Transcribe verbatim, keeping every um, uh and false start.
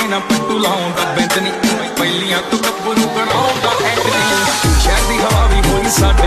ਨਾ ਪੱਟੂ ਲਾਉਂਦਾ ਬੈਂਦ ਨਹੀਂ ਪਹਿਲੀਆਂ ਤੋਂ ਗੱਭਰੂ ਬਣਾਉਂਦਾ ਐ